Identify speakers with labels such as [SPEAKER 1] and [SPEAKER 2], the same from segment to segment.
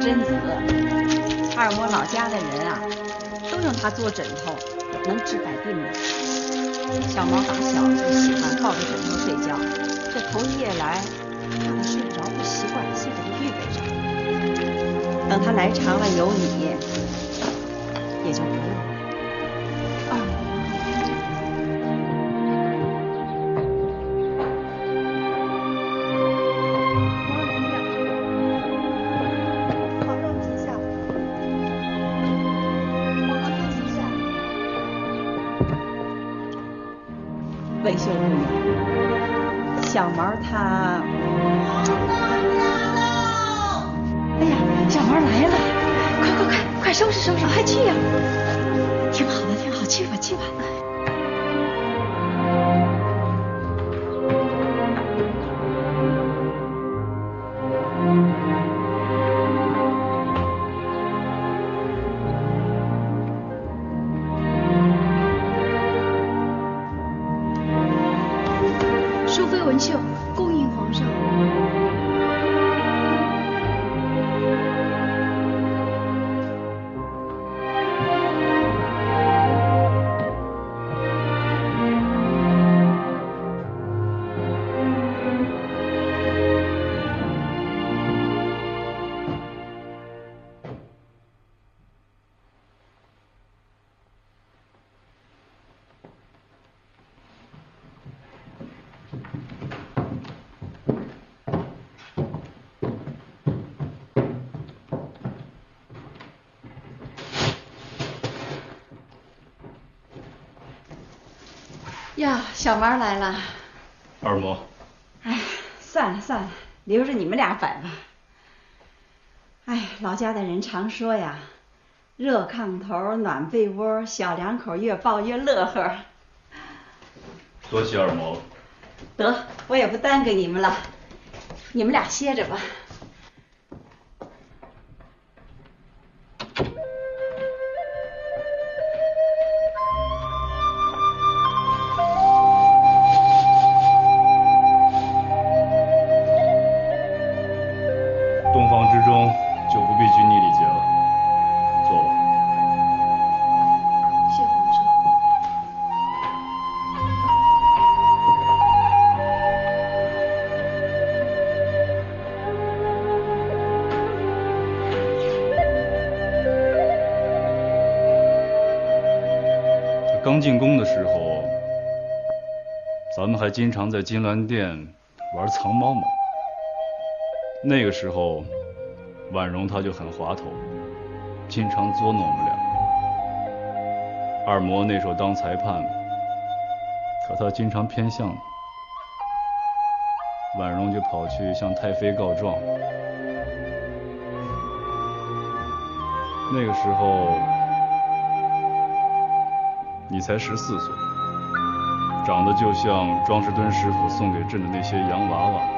[SPEAKER 1] 贞子。二模老家的人啊，都用它做枕头，能治百病的。小毛打小就喜欢抱着枕头睡觉，这头一夜来，怕他睡不着不习惯，先给他预备上。等他来长了有你，也就不用了。二模。文秀姑娘，小毛他，哎呀，小毛来了，快收拾收拾，快去呀！挺好的，挺好，去吧去吧。
[SPEAKER 2] 文秀恭迎皇上。
[SPEAKER 1] 呀，小毛来了。
[SPEAKER 3] 二模。
[SPEAKER 1] 哎，算了，留着你们俩摆吧。哎，老家的人常说呀，热炕头暖被窝，小两口越抱越乐呵。
[SPEAKER 3] 多谢二毛。
[SPEAKER 1] 得，我也不耽搁你们了，你们俩歇着吧。
[SPEAKER 3] 洞房之中就不必拘泥礼节了，坐吧。
[SPEAKER 2] 谢皇上。
[SPEAKER 3] 刚进宫的时候，咱们还经常在金銮殿玩藏猫猫。那个时候，婉容她就很滑头，经常捉弄我们俩。二模那时候当裁判，可他经常偏向你，婉容就跑去向太妃告状。那个时候你才14岁，长得就像庄士敦师傅送给朕的那些洋娃娃。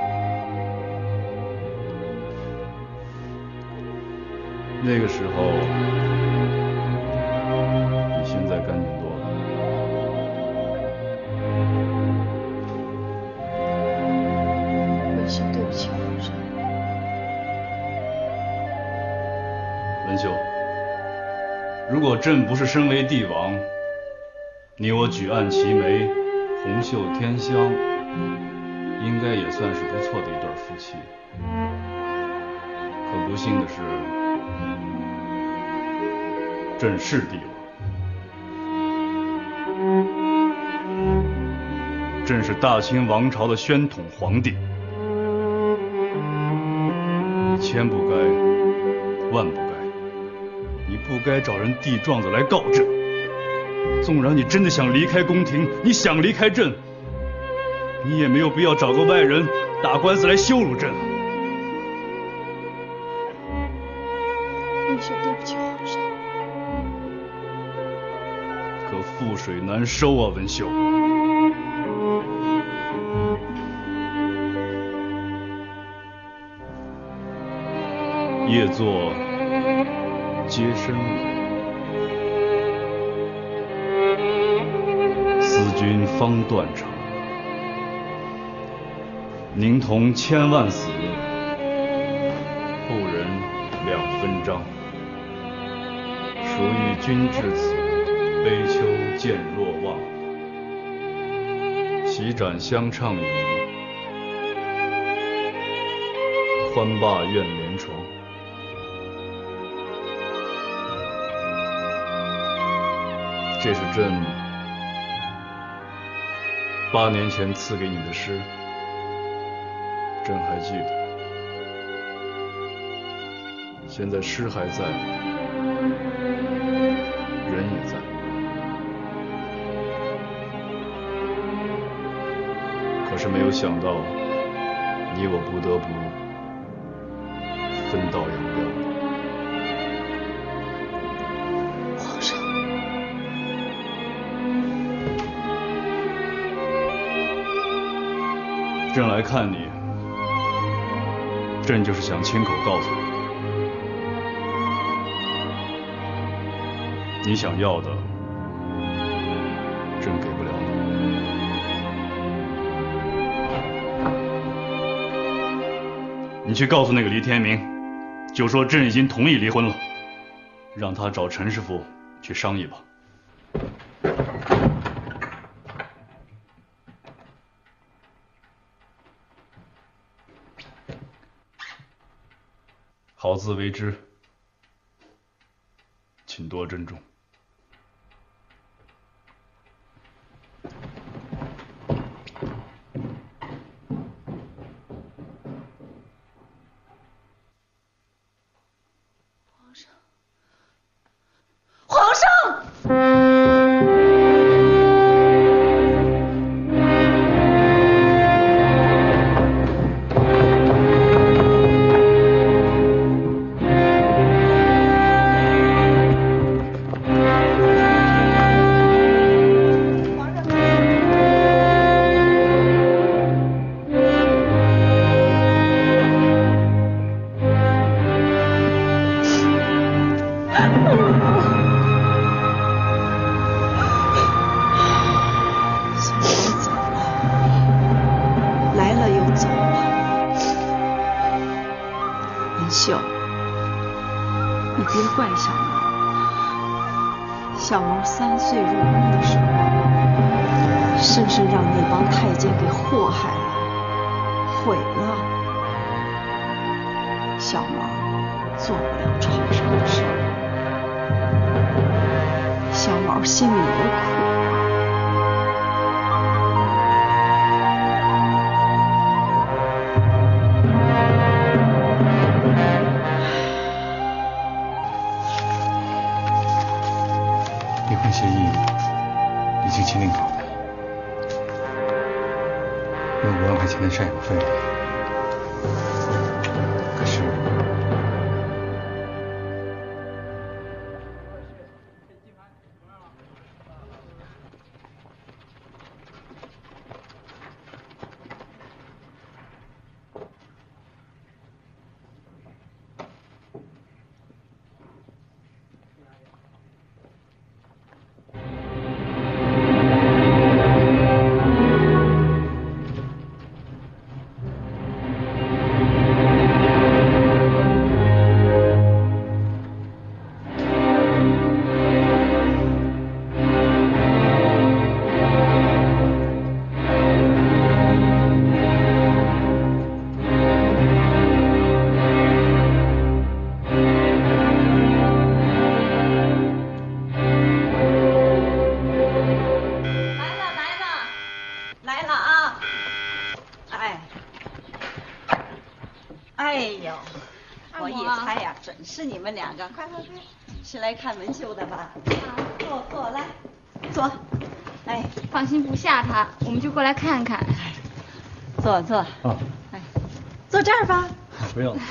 [SPEAKER 3] 那个时候，比现在干净多了。
[SPEAKER 2] 文秀，对不起皇上。
[SPEAKER 3] 文秀，如果朕不是身为帝王，你我举案齐眉，红袖添香，应该也算是不错的一对夫妻。可不幸的是，朕是帝王，朕是大清王朝的宣统皇帝，你千不该，万不该，你不该找人递状子来告朕。纵然你真的想离开宫廷，你想离开朕，你也没有必要找个外人打官司来羞辱朕。
[SPEAKER 2] 文秀，对不起皇上。
[SPEAKER 3] 可覆水难收啊，文秀。夜坐皆深入，思君方断肠。宁同千万死，后人2分章。孰与君至此，悲秋渐若望。席展相畅饮，欢罢愿连床。这是朕8年前赐给你的诗，朕还记得。现在诗还在，人也在。可是没有想到，你我不得不分道扬镳。
[SPEAKER 2] 皇上，
[SPEAKER 3] 朕来看你，朕就是想亲口告诉你，你想要的，朕给不了你。你去告诉那个黎天明，就说朕已经同意离婚了，让他找陈师傅去商议吧。好自为之，请多珍重。
[SPEAKER 2] 皇上！
[SPEAKER 1] 你别怪小毛，小毛3岁入宫的时候，是不是让那帮太监给祸害了、毁了？小毛做不了朝上的事，小毛心里有苦。
[SPEAKER 3] 离婚协议已经签订好了，有5万块钱的赡养费。可是，
[SPEAKER 1] 是你们2个，快，是来看文秀的吧？坐，来，坐。哎，
[SPEAKER 4] 放心不下他，我们就过来看看。
[SPEAKER 1] 坐。
[SPEAKER 3] 啊，
[SPEAKER 1] 哎，坐这儿吧。
[SPEAKER 3] 不用了。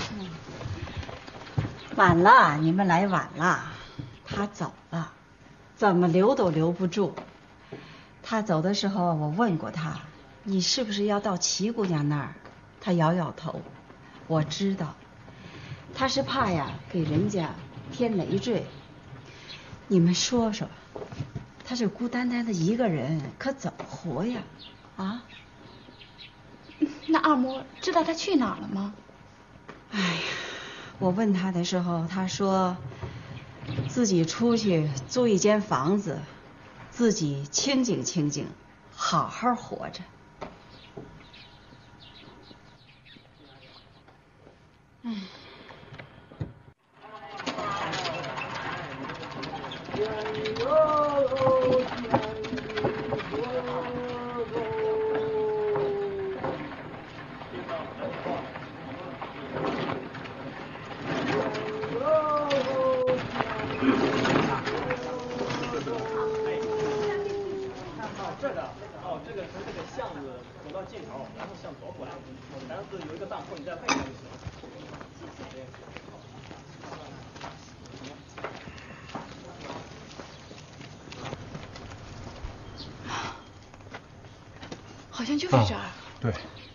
[SPEAKER 1] 晚了，你们来晚了。他走了，怎么留都留不住。他走的时候，我问过他，你是不是要到齐姑娘那儿？他摇摇头。我知道。他是怕呀，给人家添累赘。你们说说，他是孤单单的一个人，可怎么活呀？啊？
[SPEAKER 4] 那二嬷知道他去哪儿了吗？
[SPEAKER 1] 哎呀， 我问他的时候，他说自己出去租一间房子，自己清静清静，好好活着。
[SPEAKER 5] 这个从这个巷子走到尽头，然后向左拐，然后有一个大缝，你再配上就行。谢谢。
[SPEAKER 2] 好像就是这儿。
[SPEAKER 3] 对。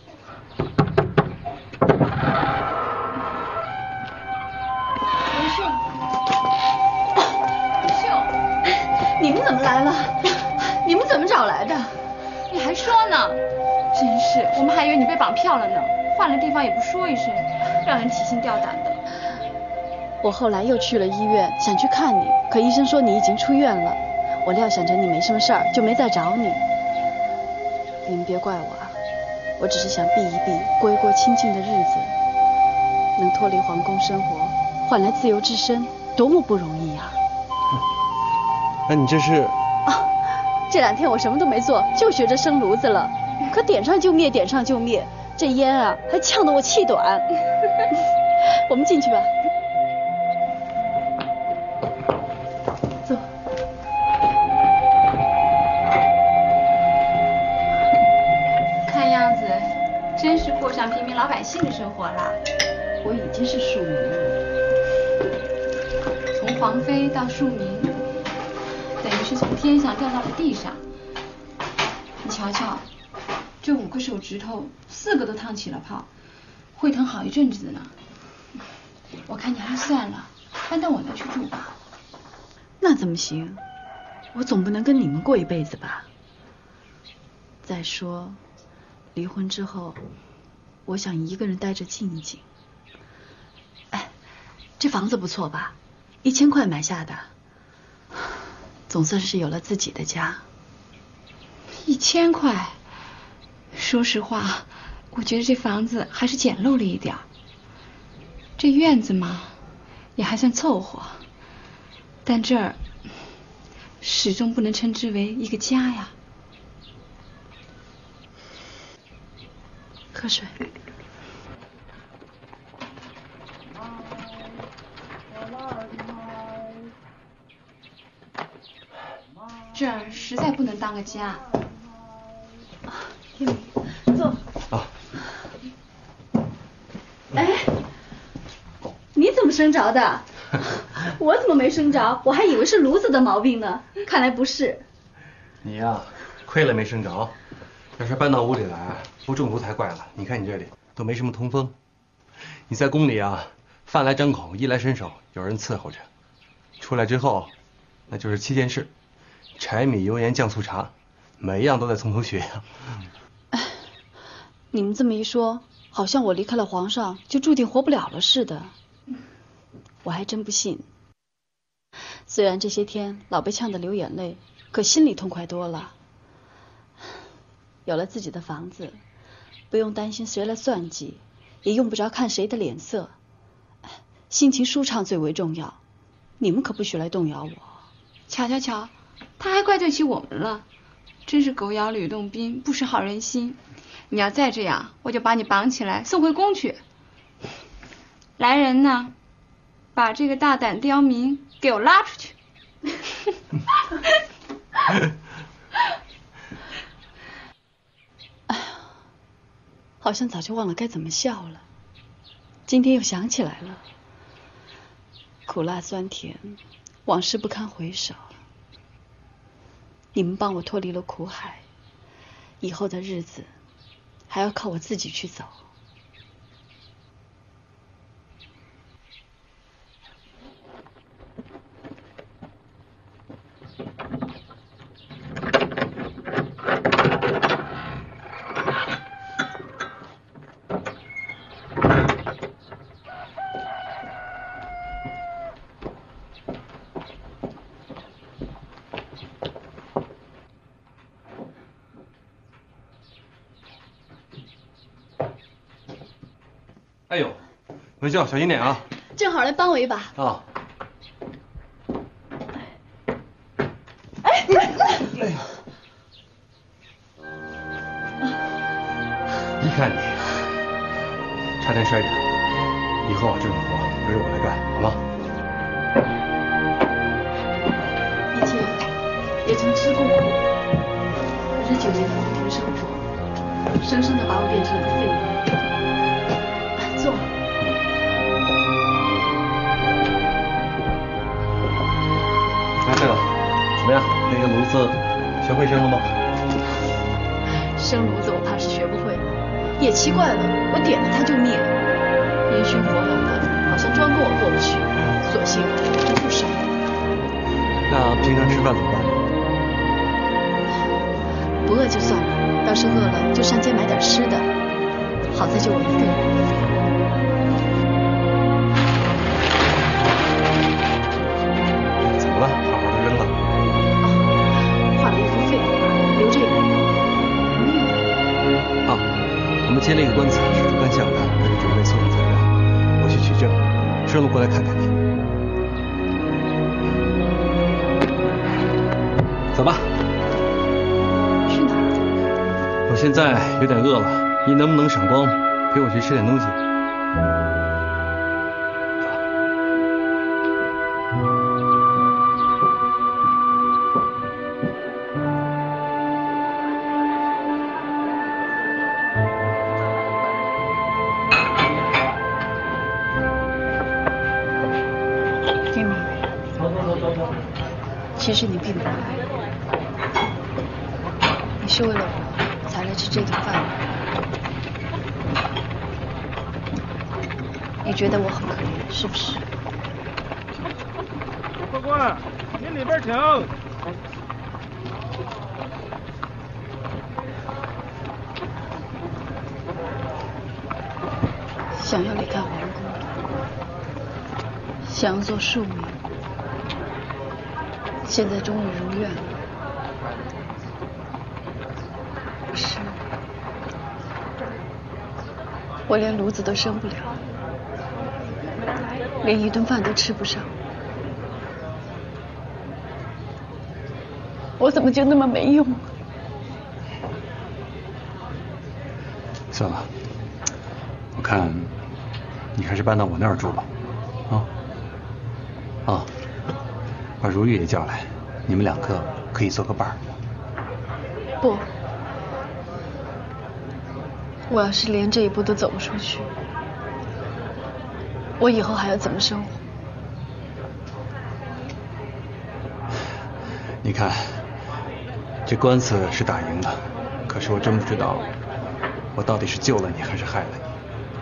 [SPEAKER 4] 文秀，
[SPEAKER 2] 你们怎么来了？你们怎么找来的？
[SPEAKER 4] 你还说呢？真是，我们还以为你被绑票了呢，换了地方也不说一声，让人提心吊胆的。
[SPEAKER 2] 我后来又去了医院，想去看你，可医生说你已经出院了。我料想着你没什么事儿，就没再找你。你们别怪我啊，我只是想避一避，过一过清静的日子。能脱离皇宫生活，换来自由之身，多么不容易啊！
[SPEAKER 6] 那你这是？
[SPEAKER 2] 啊，这2天我什么都没做，就学着生炉子了。可点上就灭，点上就灭，这烟啊还呛得我气短。我们进去吧。走。
[SPEAKER 4] 看样子，真是过上平民老百姓的生活啦。
[SPEAKER 2] 我已经是庶民了。
[SPEAKER 4] 从皇妃到庶民，等于是从天上掉到了地上。你瞧瞧，这5个手指头4个都烫起了泡，会疼好一阵子呢。我看你还是算了，搬到我那去住吧。
[SPEAKER 2] 那怎么行？我总不能跟你们过一辈子吧？再说，离婚之后，我想一个人待着静一静。哎，这房子不错吧？1000块买下的，总算是有了自己的家。
[SPEAKER 4] 1000块，说实话，我觉得这房子还是简陋了一点。这院子嘛，也还算凑合，但这儿始终不能称之为一个家呀。
[SPEAKER 2] 喝水。
[SPEAKER 4] 这儿实在不能当个家。
[SPEAKER 2] 天明，坐。
[SPEAKER 6] 啊。
[SPEAKER 2] 哎，你怎么生着的？我怎么没生着？我还以为是炉子的毛病呢，看来不是。
[SPEAKER 6] 你呀，亏了没生着，要是搬到屋里来，不中毒才怪了。你看你这里都没什么通风，你在宫里啊，饭来张口，衣来伸手，有人伺候着。出来之后，那就是7件事：柴米油盐酱醋茶，每一样都得从头学呀。
[SPEAKER 2] 你们这么一说，好像我离开了皇上就注定活不了了似的。我还真不信。虽然这些天老被呛得流眼泪，可心里痛快多了。有了自己的房子，不用担心谁来算计，也用不着看谁的脸色，心情舒畅最为重要。你们可不许来动摇我。
[SPEAKER 4] 瞧瞧瞧，他还怪罪起我们了，真是狗咬吕洞宾，不识好人心。你要再这样，我就把你绑起来送回宫去。来人呐，把这个大胆刁民给我拉出去。
[SPEAKER 2] 哎呀，好像早就忘了该怎么笑了，今天又想起来了。苦辣酸甜，往事不堪回首。你们帮我脱离了苦海，以后的日子还要靠我自己去走。
[SPEAKER 6] 文秀，小心点啊！
[SPEAKER 2] 正好来帮我一把。
[SPEAKER 6] 啊。哎呀！你看你，差点摔着。以后这种活都是我来干，好吗？
[SPEAKER 2] 以前也曾吃过苦，可是9年的宫廷生活，生生的把我变成了废物。坐。
[SPEAKER 6] 哎，对了，怎么样？那个炉子学会生了吗？
[SPEAKER 2] 生炉子我怕是学不会，也奇怪了，我点了它就灭，烟熏火燎的，好像专跟我过不去，索性我就不生了。
[SPEAKER 6] 那平常吃饭怎么办？
[SPEAKER 2] 不饿就算了，要是饿了就上街买点吃的。好在就我一个人。
[SPEAKER 6] 怎么了？好好的扔了。
[SPEAKER 2] 画了一幅废画，留着也没用。
[SPEAKER 6] 啊，我们接了一个官司，是主干项的，那就准备诉讼材料，我去取证，顺路过来看看你。走吧。
[SPEAKER 2] 去哪儿？
[SPEAKER 6] 我现在有点饿了，你能不能赏光，陪我去吃点东西？
[SPEAKER 2] 丁明，其实你并不来，你是为了我才来吃这顿饭的。你觉得我很可怜，是不是？
[SPEAKER 5] 客官，您里边请。
[SPEAKER 2] 想要离开皇宫，想要做庶民，现在终于如愿了。可是，我连炉子都生不了，连一顿饭都吃不上，我怎么就那么没用啊？
[SPEAKER 6] 算了，我看你还是搬到我那儿住吧。把如玉也叫来，你们两个可以做个伴儿。
[SPEAKER 2] 不，我要是连这一步都走不出去，我以后还要怎么生活？
[SPEAKER 6] 你看，这官司是打赢了，可是我真不知道，我到底是救了你还是害了你。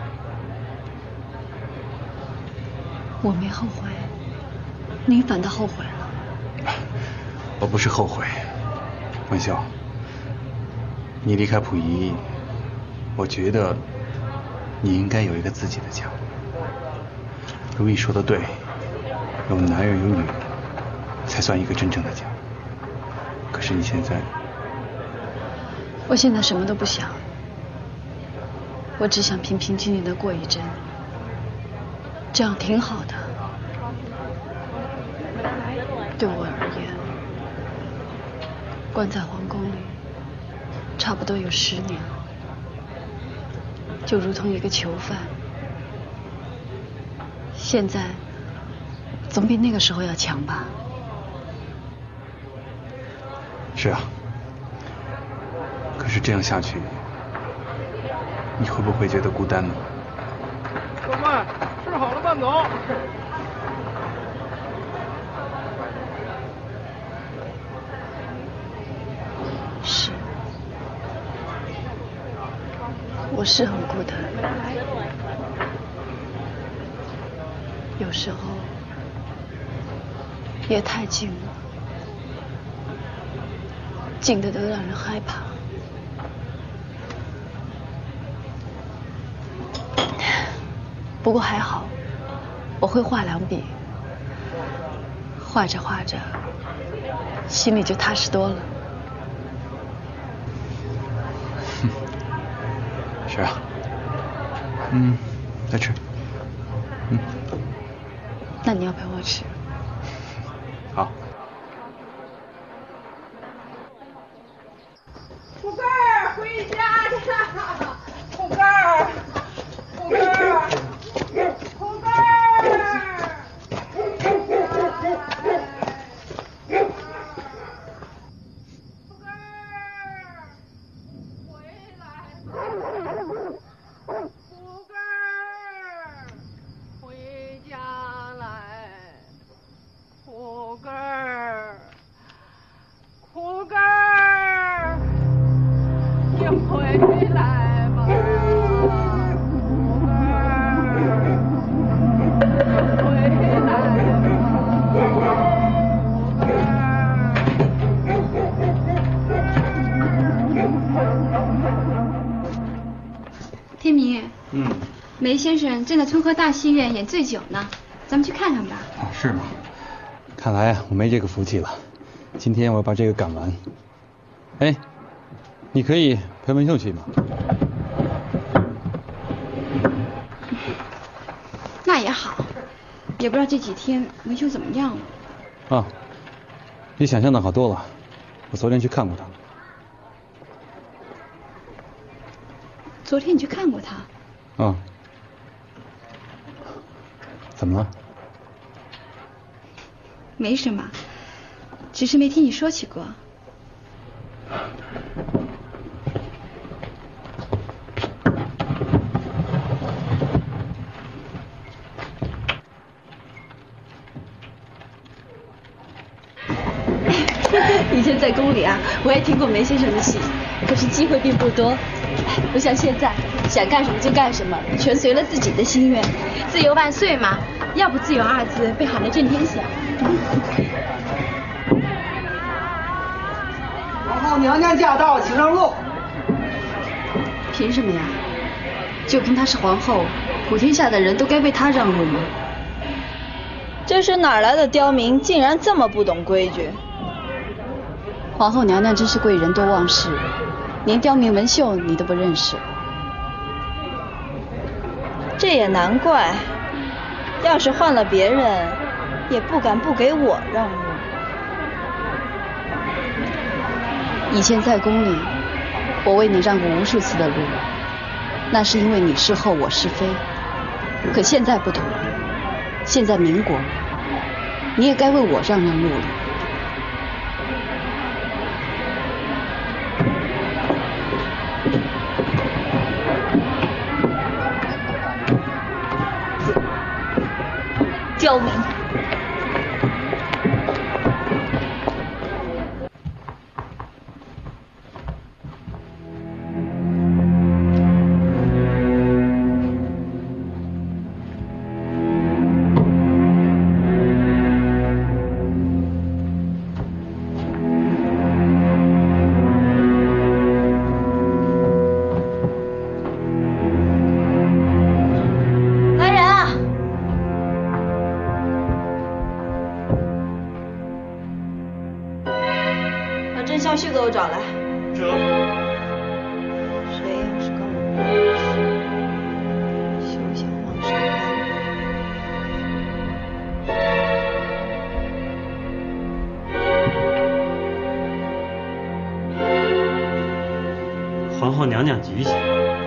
[SPEAKER 2] 我没后悔，你反倒后悔了。
[SPEAKER 6] 我不是后悔，文秀，你离开溥仪，我觉得你应该有一个自己的家。如意说的对，有男人有女人，才算一个真正的家。可是你现在，
[SPEAKER 2] 我现在什么都不想，我只想平平静静的过一阵，这样挺好的。对我而言，关在皇宫里差不多有10年了，就如同一个囚犯。现在总比那个时候要强吧？
[SPEAKER 6] 是啊，可是这样下去，你会不会觉得孤单呢？
[SPEAKER 5] 客官，吃好了慢走。
[SPEAKER 2] 是，我是很孤单，有时候也太近了，近的都让人害怕。不过还好，我会画2笔，画着画着，心里就踏实多了。
[SPEAKER 6] 是啊，再吃。
[SPEAKER 2] 那你要陪我吃？
[SPEAKER 3] 好。
[SPEAKER 7] 虎哥儿回家了，虎哥儿，虎哥儿，虎哥儿。
[SPEAKER 4] 天明，梅先生正在春和大戏院演醉酒呢，咱们去看看吧。
[SPEAKER 3] 啊，是吗？看来我没这个福气了。今天我要把这个赶完。哎，你可以陪文秀去吗？
[SPEAKER 4] 那也好，也不知道这几天文秀怎么样了。
[SPEAKER 3] 啊，比想象的好多了。我昨天去看过他。
[SPEAKER 4] 昨天你去看过他？
[SPEAKER 3] 啊。怎么了？
[SPEAKER 4] 没什么，只是没听你说起过。
[SPEAKER 2] 以前在宫里啊，我也听过梅先生的戏，可是机会并不多，不像现在，想干什么就干什么，全随了自己的心愿。
[SPEAKER 4] 自由万岁嘛，要不自由二字被喊得震天响。
[SPEAKER 8] 皇后娘娘驾到，请让路。
[SPEAKER 2] 凭什么呀？就凭她是皇后，普天下的人都该为她让路吗？
[SPEAKER 9] 这是哪来的刁民，竟然这么不懂规矩？
[SPEAKER 2] 皇后娘娘真是贵人多忘事，连刁民文秀你都不认识。
[SPEAKER 9] 这也难怪，要是换了别人，也不敢不给我让路。
[SPEAKER 2] 以前在宫里，我为你让过无数次的路，那是因为你是后，我是非。可现在不同，现在民国，你也该为我让路了。刁民！
[SPEAKER 9] 孝旭给我找来。
[SPEAKER 5] 这
[SPEAKER 9] 谁要是跟我不认识，休想往上
[SPEAKER 5] 搬。皇后娘娘吉祥。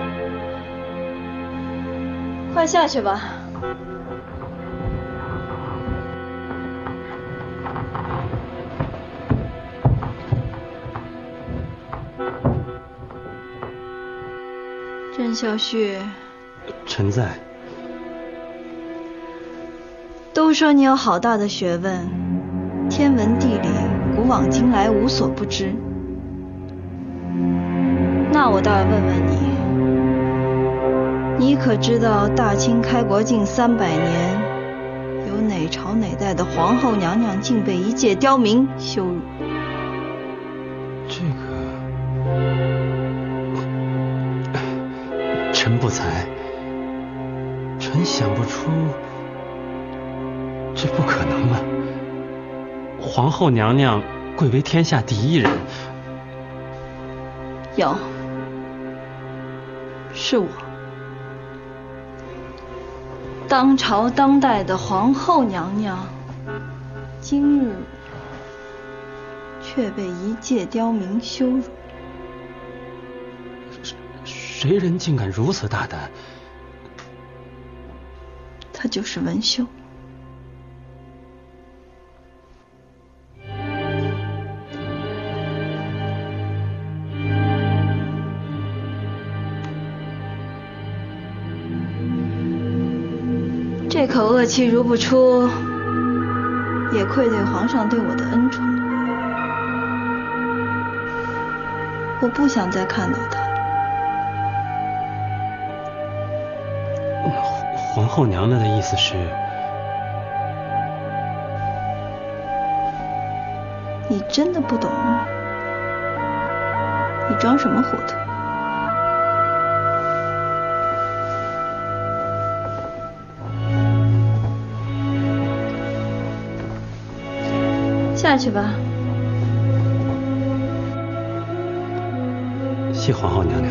[SPEAKER 9] 快下去吧。甄孝旭，
[SPEAKER 5] 臣在。
[SPEAKER 9] 都说你有好大的学问，天文地理、古往今来无所不知。那我倒要问问你，你可知道大清开国近300年，有哪朝哪代的皇后娘娘竟被一介刁民羞辱？
[SPEAKER 5] 这个臣不才，臣想不出，这不可能了。皇后娘娘贵为天下第一人。
[SPEAKER 2] 有，是我。
[SPEAKER 9] 当朝当代的皇后娘娘，今日却被一介刁民羞辱。
[SPEAKER 10] 谁人竟敢如此大胆？
[SPEAKER 9] 他就是文秀。这口恶气如不出，也愧对皇上对我的恩宠。我不想再看到他。
[SPEAKER 10] 皇后娘娘的意思是？
[SPEAKER 9] 你真的不懂？你装什么糊涂？下去吧。
[SPEAKER 10] 谢皇后娘娘。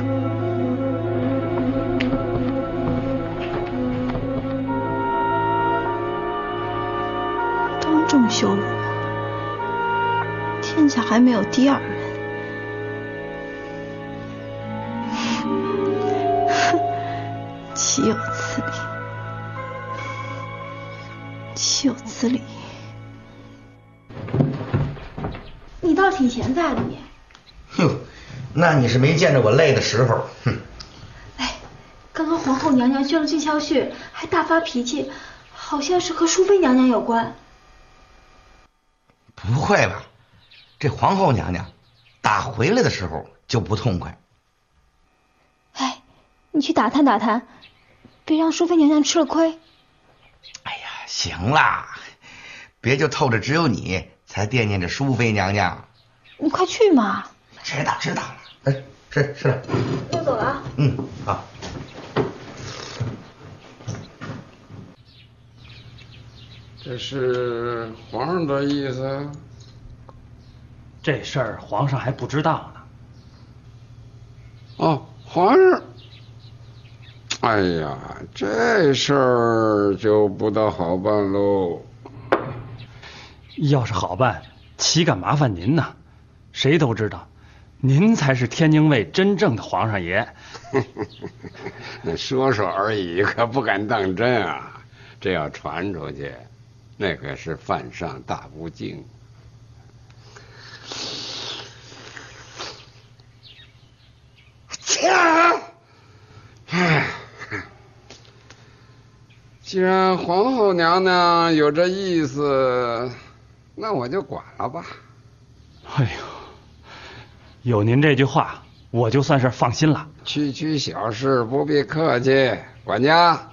[SPEAKER 9] 当众羞辱我，天下还没有第二人。岂有此理！岂有此理！
[SPEAKER 4] 你倒挺闲在的你。
[SPEAKER 11] 哟，那你是没见着我累的时候。哼。
[SPEAKER 4] 哎，刚刚皇后娘娘宣了这消息，还大发脾气，好像是和淑妃娘娘有关。
[SPEAKER 11] 不会吧？这皇后娘娘打回来的时候就不痛快。
[SPEAKER 4] 哎，你去打探打探，别让淑妃娘娘吃了亏。
[SPEAKER 11] 哎呀，行啦，别就透着只有你才惦念着淑妃娘娘。
[SPEAKER 4] 你快去嘛！
[SPEAKER 11] 知道了。哎，是了。
[SPEAKER 4] 我走了啊。
[SPEAKER 11] 好。
[SPEAKER 12] 这是皇上的意思？
[SPEAKER 10] 这事儿皇上还不知道呢。
[SPEAKER 12] 哦，皇上，哎呀，这事儿就不大好办喽。
[SPEAKER 10] 要是好办，岂敢麻烦您呢？谁都知道，您才是天津卫真正的皇上爷。
[SPEAKER 12] 说说而已，可不敢当真啊。这要传出去，那可是犯上大不敬。唉，既然皇后娘娘有这意思，那我就管了吧。
[SPEAKER 10] 哎呦，有您这句话，我就算是放心了。
[SPEAKER 12] 区小事，不必客气。管家，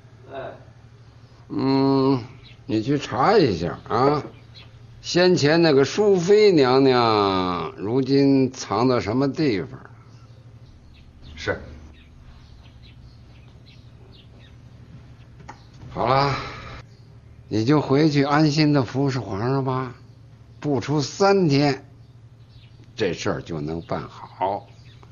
[SPEAKER 12] 你去查一下啊，先前那个淑妃娘娘如今藏到什么地方？
[SPEAKER 11] 是。
[SPEAKER 12] 好了，你就回去安心的服侍皇上吧，不出3天，这事儿就能办好。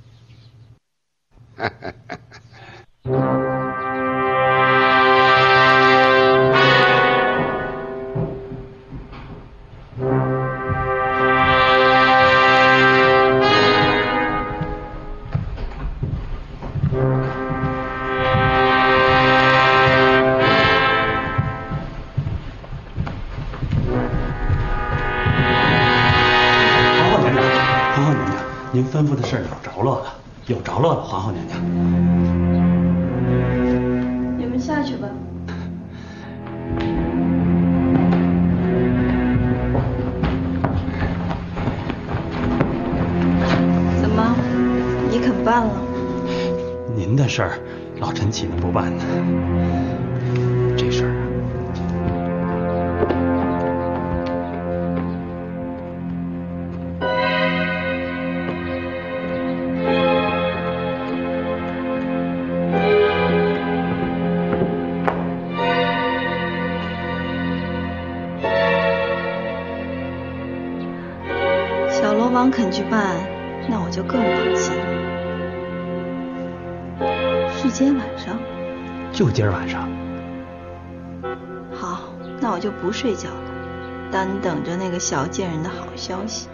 [SPEAKER 10] 您吩咐的事有着落了，皇后娘娘。
[SPEAKER 9] 你们下去吧。怎么，你肯办了？
[SPEAKER 10] 您的事儿，老臣岂能不办呢？这事儿啊。
[SPEAKER 9] 肯去办，那我就更放心了。是今天晚上？
[SPEAKER 10] 就今儿晚上。
[SPEAKER 9] 早就不睡觉了，单等着那个小贱人的好消息。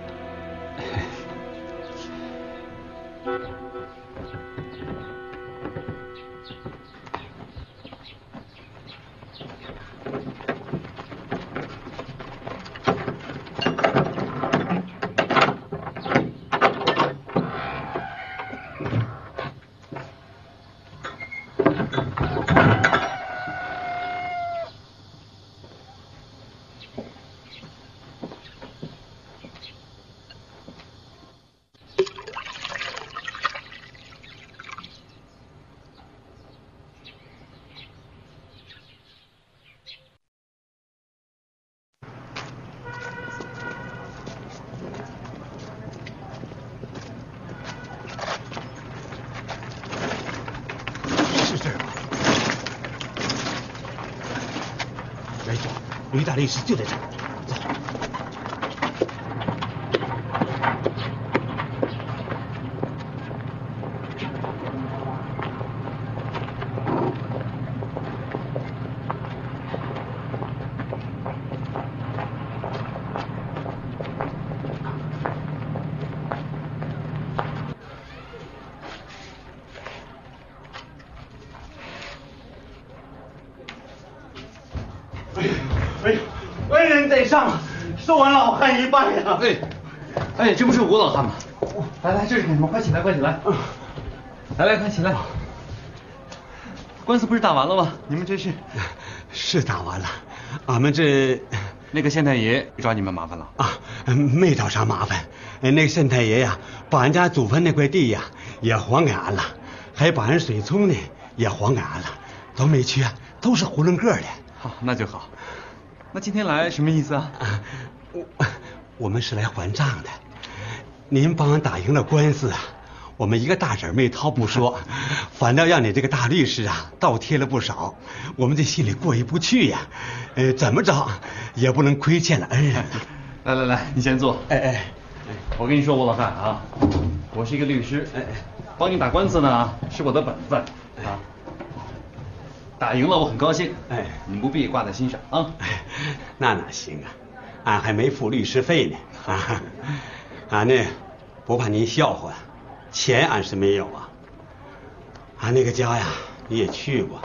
[SPEAKER 13] 吕大律师就在这儿，走。
[SPEAKER 8] 恩人在上，受完老汉一拜呀！
[SPEAKER 10] 哎，这不是吴老汉吗？来，这是你们，快起来，快起来！来，快起来！官司不是打完了吗？你们这
[SPEAKER 13] 是打完了，俺们这
[SPEAKER 10] 那个县太爷找你们麻烦了
[SPEAKER 13] 啊？没找啥麻烦，那个县太爷呀，把俺家祖坟那块地呀也还给俺了，还把俺水葱呢也还给俺了，都没缺，都是囫囵个的。
[SPEAKER 10] 好，那就好。那今天来什么意思啊？
[SPEAKER 13] 我们是来还账的。您帮俺打赢了官司啊，我们一个大子没掏不说，反倒让你这个大律师啊倒贴了不少，我们这心里过意不去呀。怎么着也不能亏欠了恩人。
[SPEAKER 10] 来，你先坐。我跟你说，吴老汉啊，我是一个律师，帮你打官司呢是我的本分啊。打赢了我很高兴，你不必挂在心上啊。
[SPEAKER 13] 那哪行啊，俺还没付律师费呢啊。俺呢不怕您笑话，钱俺是没有啊。俺那个家呀你也去过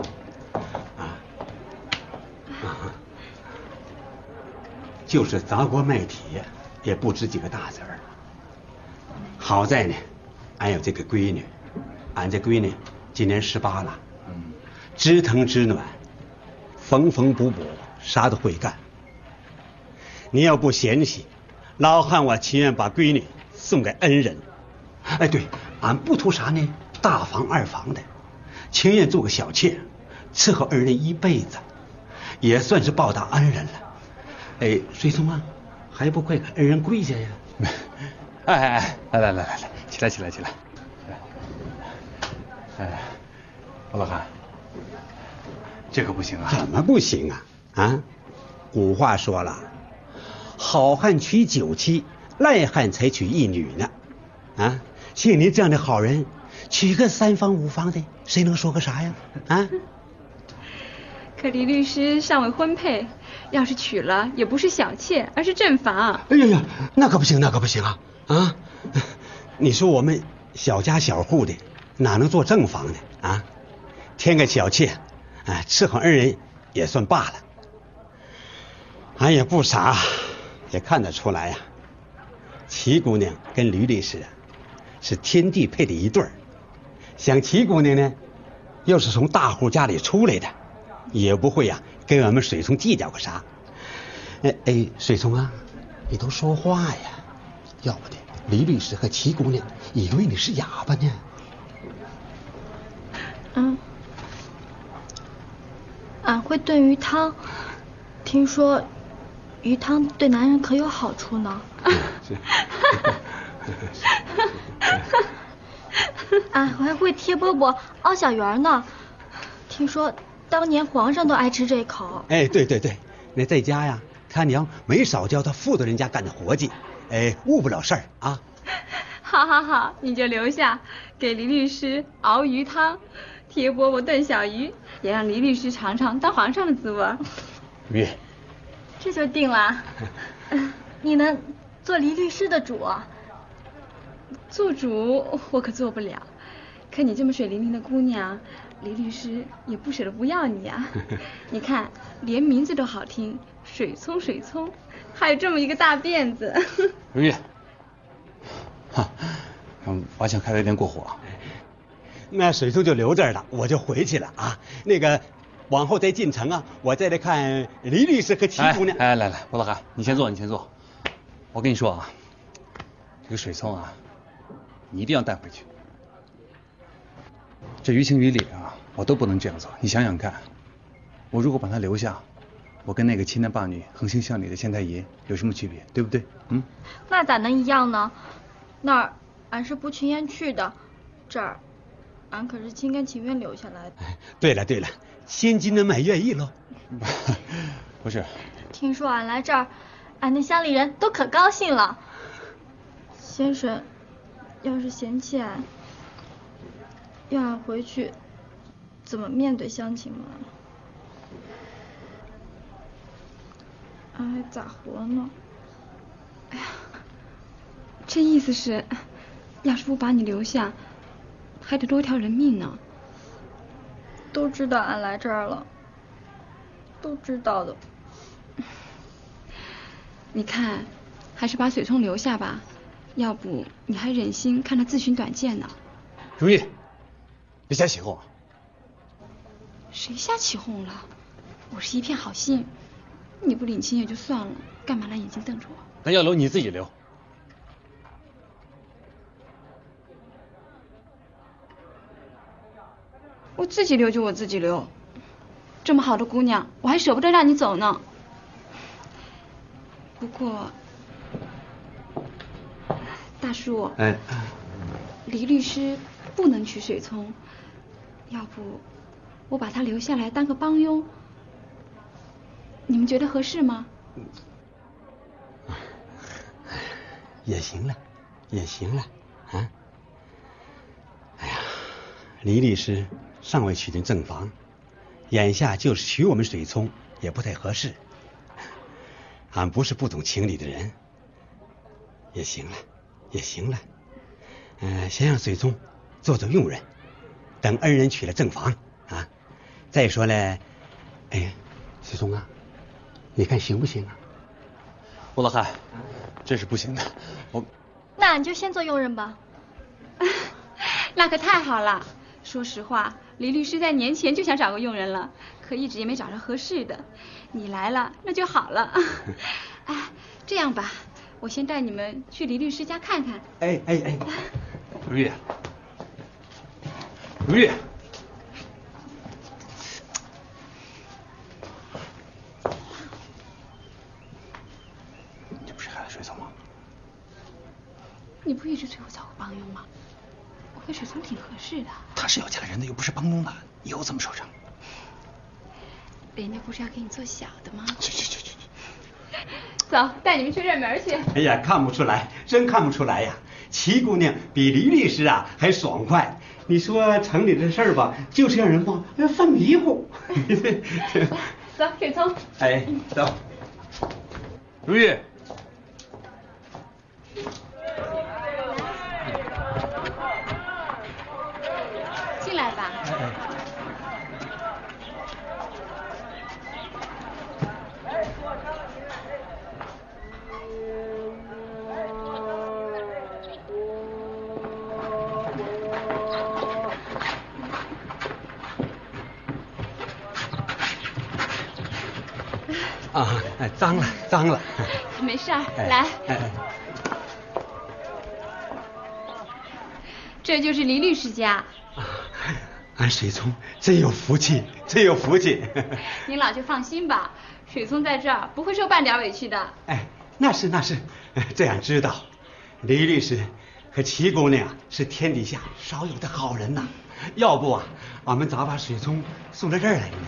[SPEAKER 13] 就是砸锅卖铁也不值几个大子儿。好在呢俺有这个闺女，俺这闺女今年18了，知疼知暖，缝缝补补啥都会干。你要不嫌弃，老汉我情愿把闺女送给恩人。对，俺不图啥呢，大房二房的，情愿做个小妾，伺候恩人一辈子，也算是报答恩人了。水松啊，还不快给恩人跪下呀！
[SPEAKER 10] 来，起来！吴老汉，这可不行啊！
[SPEAKER 13] 怎么不行啊？古话说了，好汉娶9妻，赖汉才娶1女呢。像你这样的好人，娶个3房5房的，谁能说个啥呀？
[SPEAKER 4] 可李律师尚未婚配，要是娶了也不是小妾，而是正房。
[SPEAKER 13] 哎呀，那可不行啊！你说我们小家小户的，哪能做正房呢？添个小妾，伺候恩人也算罢了。俺也不傻，也看得出来呀。齐姑娘跟吕律师是天地配的一对儿。想齐姑娘呢，要是从大户家里出来的，也不会跟俺们水松计较个啥。水松啊，你都说话呀，要不的李律师和齐姑娘以为你是哑巴呢。
[SPEAKER 14] 俺会炖鱼汤，听说鱼汤对男人可有好处呢。俺还会贴饽饽、熬小圆呢，听说当年皇上都爱吃这口。
[SPEAKER 13] 对，那在家呀，他娘没少教他妇道人家干的活计，误不了事儿啊。
[SPEAKER 4] 好，你就留下给李律师熬鱼汤，贴饽饽炖小鱼，也让李律师尝尝当皇上的滋味。
[SPEAKER 14] 这就定了。你能做黎律师的主？
[SPEAKER 4] 做主我可做不了，可你这么水灵灵的姑娘，黎律师也不舍得不要你啊。你看，连名字都好听，水葱水葱，还有这么一个大辫子。
[SPEAKER 10] 如玉，王强开的有点过火。
[SPEAKER 13] 那水葱就留这儿了，我就回去了啊。那个往后再进城啊，我再来看黎律师和齐姑娘。
[SPEAKER 10] 来，吴老汉，你先坐，你先坐。我跟你说啊，这个水葱啊，你一定要带回去。这于情于理啊，我都不能这样做。你想想看，我如果把她留下，我跟那个亲男霸女、恒心向礼的县太爷有什么区别？对不对？
[SPEAKER 14] 那咋能一样呢？那儿俺是不情愿去的，这儿俺可是心甘情愿留下来的。
[SPEAKER 13] 对了，千金难买愿意喽。
[SPEAKER 10] 不是，
[SPEAKER 14] 听说俺来这儿，俺的乡里人都可高兴了。先生要是嫌弃俺，要俺回去，怎么面对乡亲们？俺还咋活呢？
[SPEAKER 4] 哎呀，这意思是，要是不把你留下，还得多条人命呢。
[SPEAKER 14] 都知道俺来这儿了，都知道的。
[SPEAKER 4] 你看，还是把水葱留下吧，要不你还忍心看他自寻短见呢。
[SPEAKER 10] 如意，别瞎起哄。
[SPEAKER 4] 谁瞎起哄了？我是一片好心，你不领情也就算了，干嘛拿眼睛瞪着我？
[SPEAKER 10] 那要留你自己留。
[SPEAKER 4] 我自己留就我自己留，这么好的姑娘，我还舍不得让你走呢。不过，大叔，黎律师不能娶水葱，要不我把他留下来当个帮佣，你们觉得合适吗？
[SPEAKER 13] 也行了，也行了啊。哎呀，黎律师尚未娶进正房，眼下就是娶我们水葱也不太合适。俺不是不懂情理的人，也行了，也行了。先让水葱做做佣人，等恩人娶了正房啊。再说了，水葱啊，你看行不行啊？
[SPEAKER 10] 吴老汉，这是不行的。
[SPEAKER 14] 那俺就先做佣人吧。
[SPEAKER 4] 那可太好了。说实话，黎律师在年前就想找个佣人了，可一直也没找着合适的。你来了，那就好了。这样吧，我先带你们去黎律师家看看。
[SPEAKER 10] 如玉，如玉，这不是害了水葱吗？
[SPEAKER 4] 你不一直催我找个帮佣吗？我跟水葱挺合适的。
[SPEAKER 10] 他是要嫁人的，又不是帮佣的，以后怎么收场？
[SPEAKER 4] 人家不是要给你做小的吗？
[SPEAKER 10] 去。
[SPEAKER 4] 走，带你们去认门去。
[SPEAKER 13] 哎呀，看不出来，真看不出来呀。齐姑娘比黎律师啊还爽快。你说城里的事儿吧，就是让人犯迷糊。
[SPEAKER 4] 走，水葱。
[SPEAKER 13] 走。
[SPEAKER 10] 如玉。
[SPEAKER 4] 进来吧。
[SPEAKER 13] 脏了。
[SPEAKER 4] 没事儿，来。这就是黎律师家。
[SPEAKER 13] 俺水葱真有福气，真有福气。
[SPEAKER 4] 您老就放心吧，水葱在这儿不会受半点委屈的。
[SPEAKER 13] 那是，这样知道。黎律师和齐姑娘是天底下少有的好人呐，要不啊，俺们早把水葱送到这儿来了。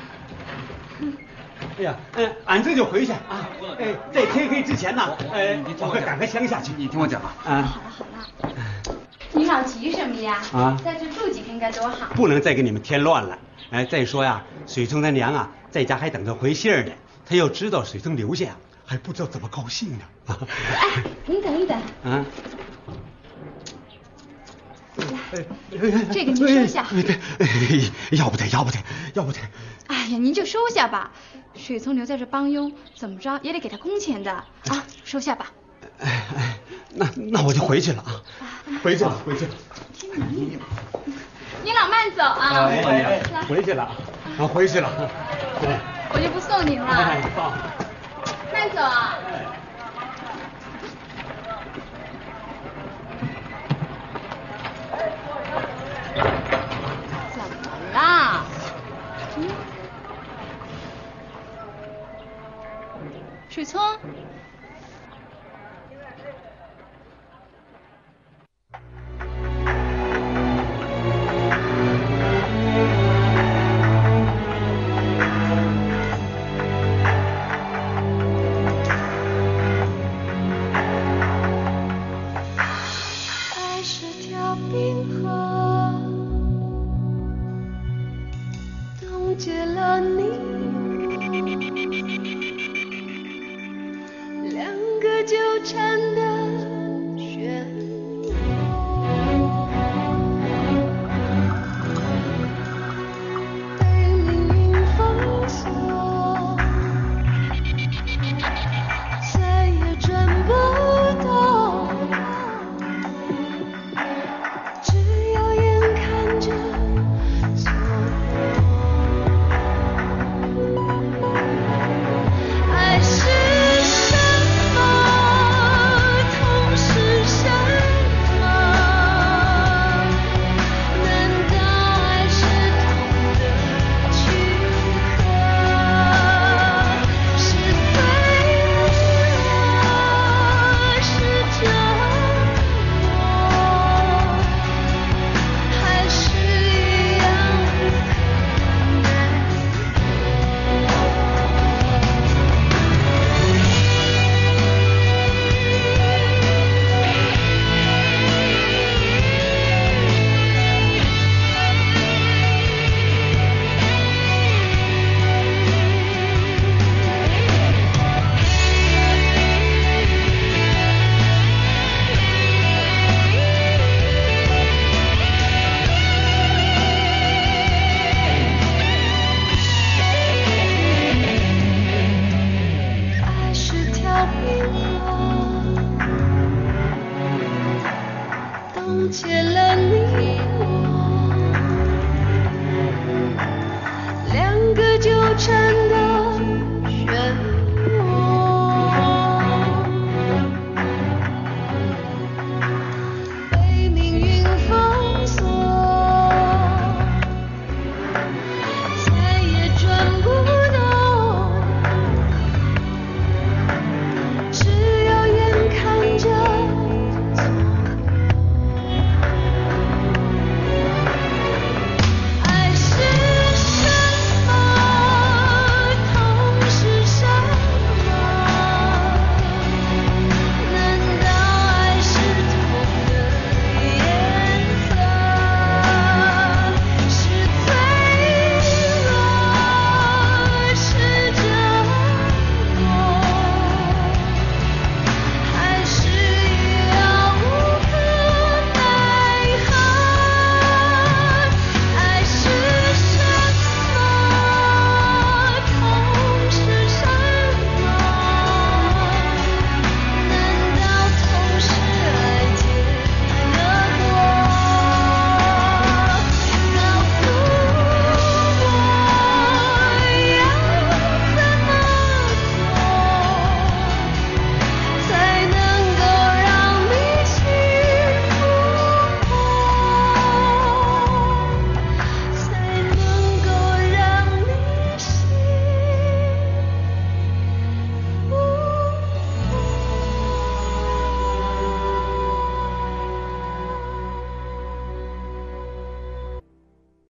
[SPEAKER 13] 俺这就回去啊。在天黑之前呢，我会赶快乡下去。
[SPEAKER 10] 你听我讲啊。
[SPEAKER 4] 好了。你老急什么呀？在这住几天该多好。
[SPEAKER 13] 不能再给你们添乱了。再说呀，水葱他娘啊，在家还等着回信儿呢。 他要知道水曾留下，还不知道怎么高兴呢。
[SPEAKER 4] 哎，您等一等。
[SPEAKER 13] 啊。
[SPEAKER 4] 这个您收下。
[SPEAKER 13] 要不得。
[SPEAKER 4] 哎呀，您就收下吧。水聪留在这帮佣，怎么着也得给他工钱的啊，收下吧。
[SPEAKER 13] 那我就回去了啊，回去了。
[SPEAKER 4] 您老慢走啊。
[SPEAKER 13] 回去了，回去了。
[SPEAKER 4] 我就不送您了。慢走啊。怎么啦？水聪。
[SPEAKER 15] 切